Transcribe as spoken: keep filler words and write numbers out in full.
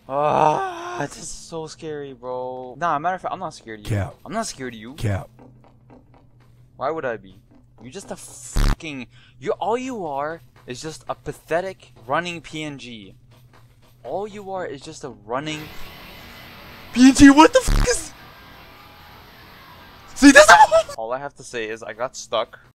Ah, this is so scary, bro. Nah, matter of fact, I'm not scared of you. Cap. I'm not scared of you. Cap. Why would I be? You're just a fucking. You. All you are is just a pathetic running P N G. All you are is just a running P N G. What the fuck is? See this? All I have to say is I got stuck.